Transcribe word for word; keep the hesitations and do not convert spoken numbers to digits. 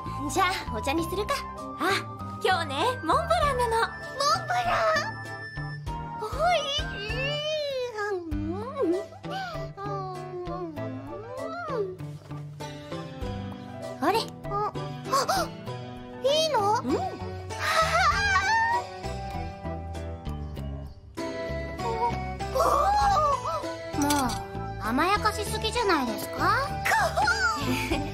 じゃあお茶にするか。あ、今日ねモンブランなの。モンブランおいしい。あれ、あ、あ、いいの？うん。もう甘やかしすぎじゃないですか？